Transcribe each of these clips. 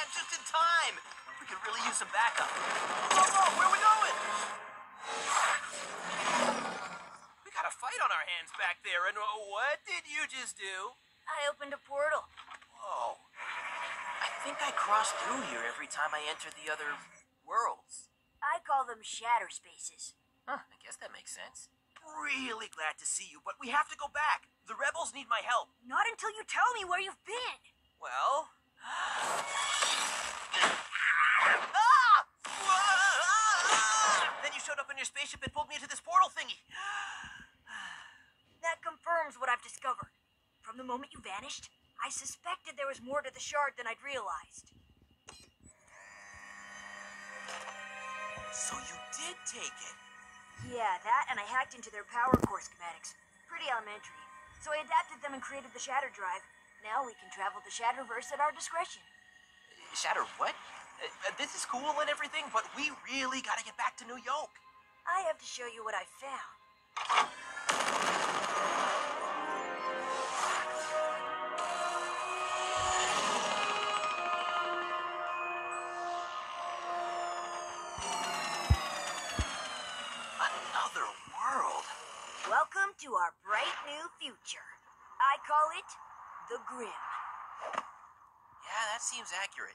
just in time. We could really use some backup. Whoa, where are we going? We got a fight on our hands back there, and what did you just do? I opened a portal. Whoa. I think I cross through here every time I enter the other worlds. I call them shatter spaces. Huh, I guess that makes sense. Really glad to see you, but we have to go back. The rebels need my help. Not until you tell me where you've been. Well... Then you showed up in your spaceship and pulled me into this portal thingy. That confirms what I've discovered. From the moment you vanished, I suspected there was more to the shard than I'd realized. So you did take it. Yeah, that and I hacked into their power core schematics. Pretty elementary. So I adapted them and created the Shatter Drive. Now we can travel the Shatterverse at our discretion. Shatter what? This is cool and everything, but we really gotta get back to New York. I have to show you what I found. Another world. Welcome to our bright new future. I call it the Grim. Yeah, that seems accurate.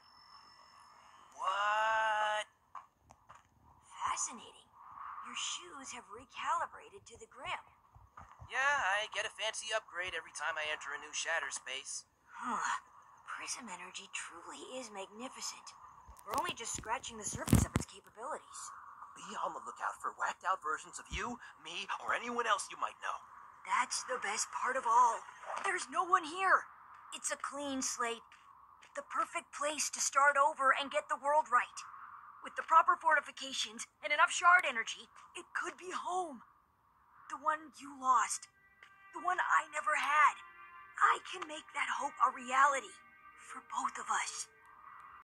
What? Fascinating. Your shoes have recalibrated to the Grim. Yeah, I get a fancy upgrade every time I enter a new shatter space. Huh. Prism energy truly is magnificent. We're only just scratching the surface of its capabilities. Be on the lookout for whacked out versions of you, me, or anyone else you might know. That's the best part of all. There's no one here. It's a clean slate. The perfect place to start over and get the world right. With the proper fortifications and enough shard energy, it could be home. The one you lost. The one I never had. I can make that hope a reality. For both of us.